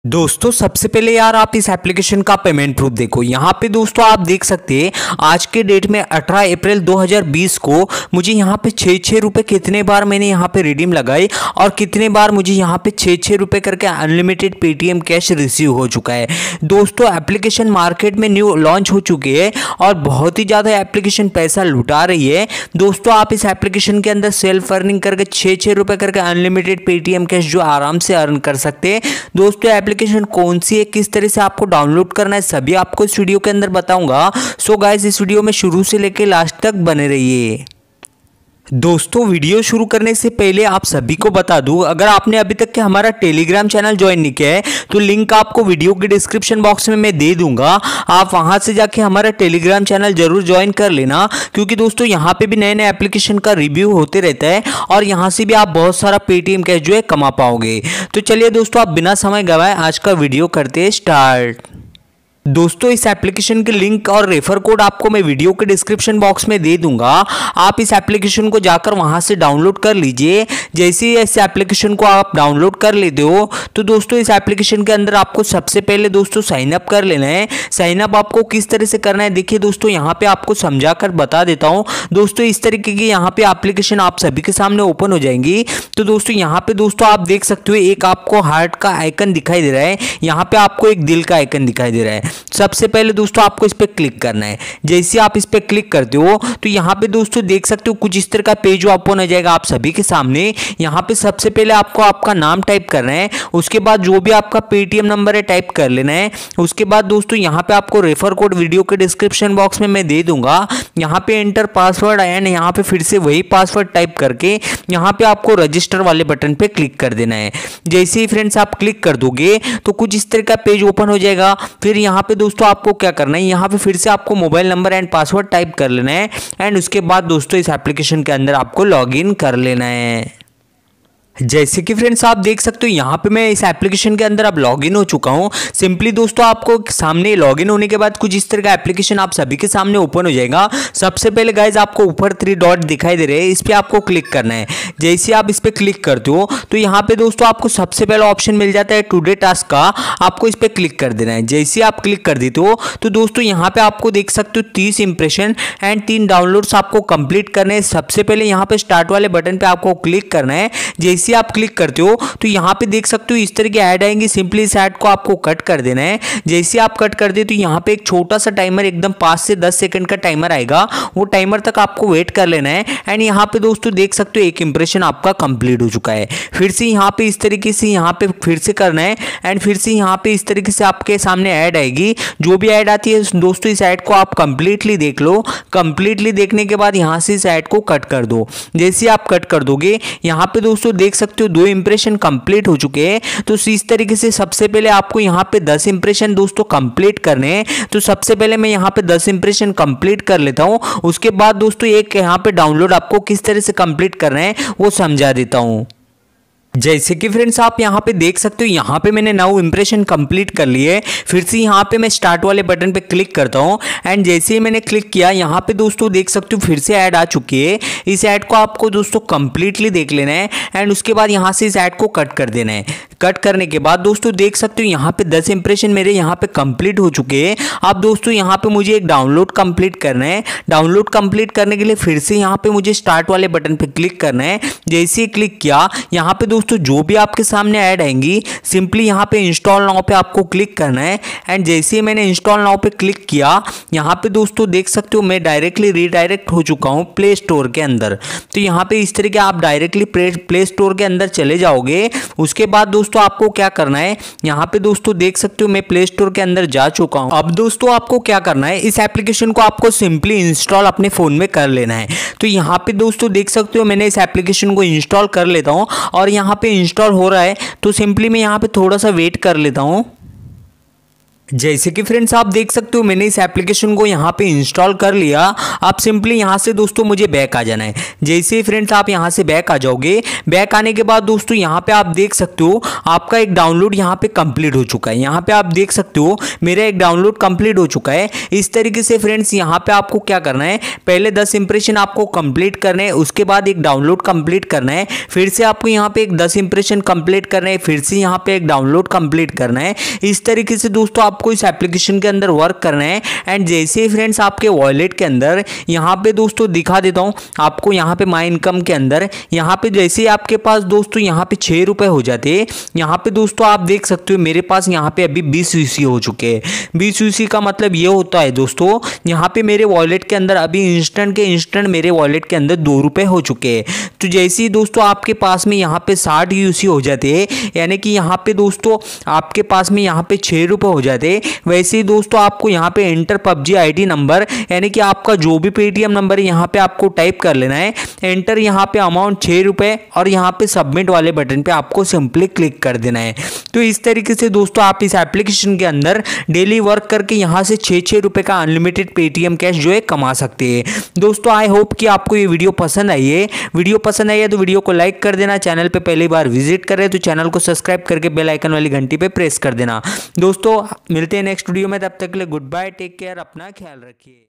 दोस्तों सबसे पहले यार आप इस एप्लीकेशन का पेमेंट प्रूफ देखो। यहाँ पे दोस्तों आप देख सकते हैं आज के डेट में 18 अप्रैल 2020 को मुझे यहाँ पे 6 रुपये कितने बार मैंने यहाँ पे रिडीम लगाई और कितने बार मुझे यहाँ पे 6 रुपये करके अनलिमिटेड पेटीएम कैश रिसीव हो चुका है। दोस्तों एप्लीकेशन मार्केट में न्यू लॉन्च हो चुकी है और बहुत ही ज़्यादा एप्लीकेशन पैसा लुटा रही है। दोस्तों आप इस एप्लीकेशन के अंदर सेल्फ अर्निंग करके 6 रुपये करके अनलिमिटेड पेटीएम कैश जो आराम से अर्न कर सकते हैं। दोस्तों एप्लीकेशन कौन सी है, किस तरह से आपको डाउनलोड करना है, सभी आपको इस वीडियो के अंदर बताऊंगा। सो गाइस इस वीडियो में शुरू से लेकर लास्ट तक बने रहिए। दोस्तों वीडियो शुरू करने से पहले आप सभी को बता दूं, अगर आपने अभी तक के हमारा टेलीग्राम चैनल ज्वाइन नहीं किया है तो लिंक आपको वीडियो के डिस्क्रिप्शन बॉक्स में मैं दे दूंगा। आप वहां से जाके हमारा टेलीग्राम चैनल जरूर ज्वाइन कर लेना, क्योंकि दोस्तों यहां पे भी नए नए एप्लीकेशन का रिव्यू होते रहता है और यहां से भी आप बहुत सारा पेटीएम कैश जो है कमा पाओगे। तो चलिए दोस्तों आप बिना समय गवाए आज का वीडियो करते हैं स्टार्ट। दोस्तों इस एप्लीकेशन के लिंक और रेफर कोड आपको मैं वीडियो के डिस्क्रिप्शन बॉक्स में दे दूंगा। आप इस एप्लीकेशन को जाकर वहां से डाउनलोड कर लीजिए। जैसे ही इस एप्लीकेशन को आप डाउनलोड कर लेते हो तो दोस्तों इस एप्लीकेशन के अंदर आपको सबसे पहले दोस्तों साइन अप कर लेना है। साइन अप आपको किस तरह से करना है देखिए दोस्तों, यहाँ पे आपको समझा कर बता देता हूँ। दोस्तों इस तरीके की यहाँ पे एप्लीकेशन आप सभी के सामने ओपन हो जाएंगी। तो दोस्तों यहाँ पे दोस्तों आप देख सकते हो एक आपको हार्ट का आइकन दिखाई दे रहा है, यहाँ पे आपको एक दिल का आइकन दिखाई दे रहा है। सबसे पहले दोस्तों आपको इस पे क्लिक करना है। जैसे आप इस पे क्लिक करते हो तो यहाँ पे दोस्तों देख सकते हो कुछ इस तरह का पेज ओपन हो जाएगा आप सभी के सामने। यहाँ पे सबसे पहले आपको आपका नाम टाइप करना है, उसके बाद जो भी आपका पेटीएम नंबर है टाइप कर लेना है। उसके बाद दोस्तों यहाँ पे आपको रेफर कोड वीडियो के डिस्क्रिप्शन बॉक्स में मैं दे दूंगा। यहाँ पे एंटर पासवर्ड एंड यहाँ पे फिर से वही पासवर्ड टाइप करके यहाँ पे आपको रजिस्टर वाले बटन पे क्लिक कर देना है। जैसे ही फ्रेंड्स आप क्लिक कर दोगे तो कुछ इस तरह का पेज ओपन हो जाएगा। फिर यहाँ पे दोस्तों आपको क्या करना है, यहाँ पे फिर से आपको mobile number and password type कर लेना है एंड उसके बाद दोस्तों इस एप्लीकेशन के अंदर आपको लॉगिन कर लेना है। जैसे कि फ्रेंड्स आप देख सकते हो यहाँ पे मैं इस एप्लीकेशन के अंदर अब लॉगिन हो चुका हूँ। सिंपली दोस्तों आपको सामने लॉगिन होने के बाद कुछ इस तरह का एप्लीकेशन आप सभी के सामने ओपन हो जाएगा। सबसे पहले गाइज आपको ऊपर 3 डॉट दिखाई दे रहे हैं, इस पे आपको क्लिक करना है। जैसे आप इस पे क्लिक करते हो तो यहाँ पे दोस्तों आपको सबसे पहला ऑप्शन मिल जाता है टुडे टास्क का, आपको इस पे क्लिक कर देना है। जैसे आप क्लिक कर देते हो तो दोस्तों यहाँ पे आपको देख सकते हो 30 इंप्रेशन एंड 3 डाउनलोड्स आपको कंप्लीट करने हैं। सबसे पहले यहाँ पे स्टार्ट वाले बटन पे आपको क्लिक करना है। जैसे आप क्लिक करते हो तो यहाँ पे देख सकते हो इस तरह की ऐड आएंगी, सिंपली इस ऐड को आपको कट कर देना है। जैसे आप कट कर दे तो यहाँ पे एक छोटा सा टाइमर एकदम 5 से 10 सेकंड का टाइमर आएगा, वो टाइमर तक आपको वेट कर लेना है। एंड यहाँ पे दोस्तों देख सकते हो एक इंप्रेशन आपका कंप्लीट हो चुका है। फिर से यहाँ पे इस तरीके से यहाँ पे फिर से करना है एंड फिर से यहाँ पे इस तरीके से आपके सामने ऐड आएगी। जो भी ऐड आती है दोस्तों इस ऐड को आप कंप्लीटली देख लो। कंप्लीटली देखने के बाद यहाँ से इस ऐड को कट कर दो। जैसे आप कट कर दोगे यहाँ पे दोस्तों देख सकते हो 2 इंप्रेशन कंप्लीट हो चुके हैं। तो इस तरीके से सबसे पहले आपको यहाँ पे 10 इंप्रेशन दोस्तों कंप्लीट करने हैं। तो सबसे पहले मैं यहाँ पे 10 इंप्रेशन कंप्लीट कर लेता हूँ, उसके बाद दोस्तों एक यहाँ पे डाउनलोड आपको किस तरह से कंप्लीट करना है वो समझा देता हूँ। जैसे कि फ्रेंड्स आप यहाँ पे देख सकते हो यहाँ पे मैंने 9 इंप्रेशन कंप्लीट कर लिए। फिर से यहाँ पे मैं स्टार्ट वाले बटन पे क्लिक करता हूँ एंड जैसे ही मैंने क्लिक किया यहाँ पे दोस्तों देख सकते हो फिर से ऐड आ चुकी है। इस ऐड को आपको दोस्तों कंप्लीटली देख लेना है एंड उसके बाद यहाँ से इस ऐड को कट कर देना है। कट करने के बाद दोस्तों देख सकते हो यहाँ पे 10 इंप्रेशन मेरे यहाँ पे कंप्लीट हो चुके हैं। अब दोस्तों यहाँ पे मुझे एक डाउनलोड कंप्लीट करना है। डाउनलोड कंप्लीट करने के लिए फिर से यहाँ पे मुझे स्टार्ट वाले बटन पे क्लिक करना है। जैसे ही क्लिक किया यहाँ पे दोस्तों जो भी आपके सामने ऐड आएंगी सिंपली यहाँ पे इंस्टॉल नाउ पे आपको क्लिक करना है। एंड जैसे ही मैंने इंस्टॉल नाउ पे क्लिक किया यहाँ पे दोस्तों देख सकते हो मैं डायरेक्टली रीडायरेक्ट हो चुका हूँ प्ले स्टोर के अंदर। तो यहाँ पे इस तरीके आप डायरेक्टली प्ले स्टोर के अंदर चले जाओगे। उसके बाद दोस्तों आपको क्या करना है, यहाँ पे दोस्तों देख सकते हो मैं प्ले स्टोर के अंदर जा चुका हूँ। अब दोस्तों आपको क्या करना है, इस एप्लीकेशन को आपको सिंपली इंस्टॉल अपने फोन में कर लेना है। तो यहाँ पे दोस्तों देख सकते हो मैंने इस एप्लीकेशन को इंस्टॉल कर लेता हूँ और यहाँ पे इंस्टॉल हो रहा है। तो सिंपली मैं यहाँ पे थोड़ा सा वेट कर लेता हूँ। जैसे कि फ्रेंड्स आप देख सकते हो मैंने इस एप्लीकेशन को यहाँ पे इंस्टॉल कर लिया। आप सिंपली यहाँ से दोस्तों मुझे बैक आ जाना है। जैसे ही फ्रेंड्स आप यहाँ से बैक आ जाओगे, बैक आने के बाद दोस्तों यहाँ पे आप देख सकते हो आपका एक डाउनलोड यहाँ पे कंप्लीट हो चुका है। यहाँ पे आप देख सकते हो मेरा एक डाउनलोड कंप्लीट हो चुका है। इस तरीके से फ्रेंड्स यहाँ पे आपको क्या करना है, पहले 10 इंप्रेशन आपको कंप्लीट करने हैं, उसके बाद एक डाउनलोड कंप्लीट करना है, फिर से आपको यहाँ पे एक 10 इंप्रेशन कंप्लीट करना है, फिर से यहाँ पे एक डाउनलोड कंप्लीट करना है। इस तरीके से दोस्तों आपको इस एप्लीकेशन के अंदर वर्क करना है। एंड जैसे ही फ्रेंड्स आपके वॉलेट के अंदर यहाँ पे दोस्तों दिखा देता हूँ आपको, यहाँ पे माई इनकम के अंदर यहाँ पे जैसे ही आपके पास दोस्तों यहाँ पे 6 रुपए हो जाते हैं, यहाँ पे दोस्तों आप देख सकते हो मेरे पास यहाँ पे अभी 20 यूसी हो चुके हैं। 20 यूसी का मतलब ये होता है दोस्तों यहाँ पे मेरे वॉलेट के अंदर अभी इंस्टेंट के इंस्टेंट मेरे वॉलेट के अंदर 2 रुपए हो चुके हैं। तो जैसे ही दोस्तों आपके पास में यहाँ पे 60 यूसी हो जाते हैं, यानी कि यहाँ पे दोस्तों आपके पास में यहाँ पे 6 रुपए हो जाते हैं, वैसे ही दोस्तों आपको यहाँ पे एंटर पबजी आईडी नंबर, यानी कि आपका जो भी पेटीएम नंबर है यहाँ पे आपको टाइप कर लेना है। एंटर यहाँ पे अमाउंट 6 रुपए और यहाँ पे सबमिट वाले बटन पे आपको सिंपली क्लिक कर देना है। तो इस तरीके से दोस्तों आप इस एप्लीकेशन के अंदर डेली वर्क करके यहाँ से 6 रुपए का अनलिमिटेड पेटीएम कैश जो है कमा सकते हैं। दोस्तों आई होप कि आपको ये वीडियो पसंद आई है। वीडियो पसंद आई है तो वीडियो को लाइक कर देना। चैनल पे पहली बार विजिट कर रहे हैं तो चैनल को सब्सक्राइब करके बेल आइकन वाली घंटी पे प्रेस कर देना। दोस्तों मिलते हैं नेक्स्ट वीडियो में, तब तक के लिए गुड बाय, टेक केयर, अपना ख्याल रखिए।